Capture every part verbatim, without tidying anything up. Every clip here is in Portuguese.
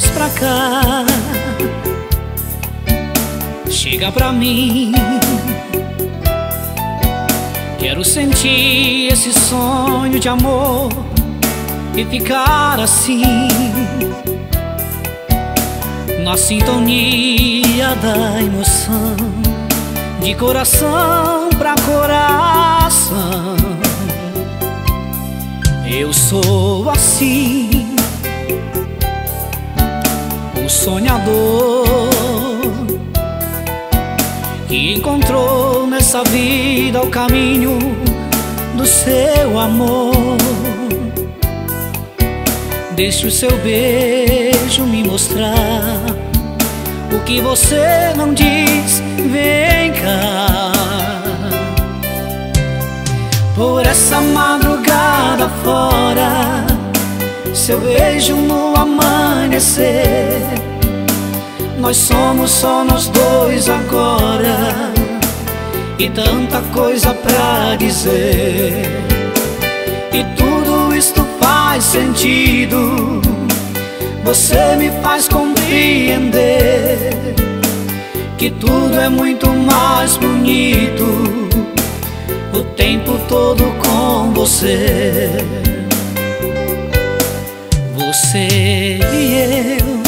mais pra cá. Chega pra mim, quero sentir esse sonho de amor e ficar assim, na sintonia da emoção, de coração pra coração. Eu sou assim, o sonhador que encontrou nessa vida o caminho do seu amor. Deixe o seu beijo me mostrar o que você não diz, vem cá. Por essa madrugada fora, seu beijo no amanhecer, nós somos só nós dois agora, e tanta coisa pra dizer. E tudo isto faz sentido, você me faz compreender que tudo é muito mais bonito o tempo todo com você. Você e eu,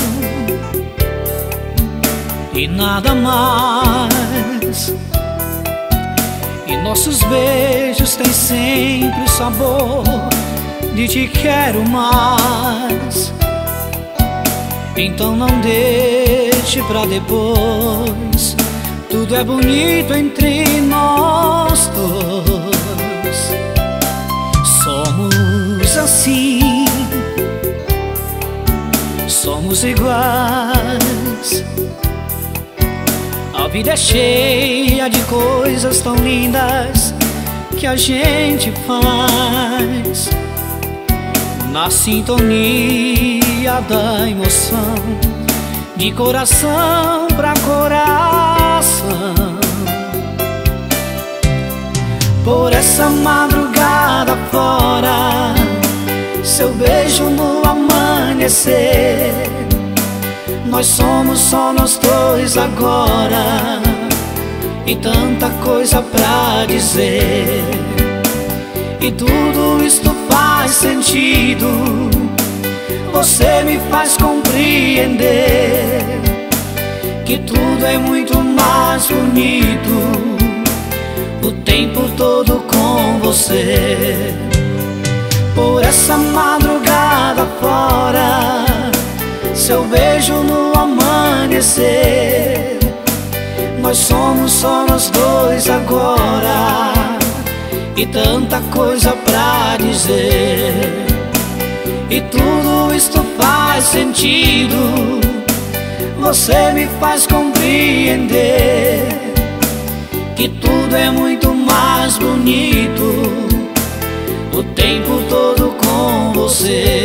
e nada mais. E nossos beijos têm sempre o sabor de te quero mais. Então não deixe pra depois, tudo é bonito entre nós dois. Somos assim, somos iguais. A vida é cheia de coisas tão lindas que a gente faz, na sintonia da emoção, de coração pra coração. Por essa madrugada fora, seu beijo no amanhecer, nós somos só nós dois agora, e tanta coisa pra dizer. E tudo isto faz sentido, você me faz compreender que tudo é muito mais bonito o tempo todo com você. Por essa madrugada fora, seu beijo no amanhecer, nós somos só nós dois agora, e tanta coisa pra dizer. E tudo isto faz sentido, você me faz compreender que tudo é muito mais bonito o tempo todo com você.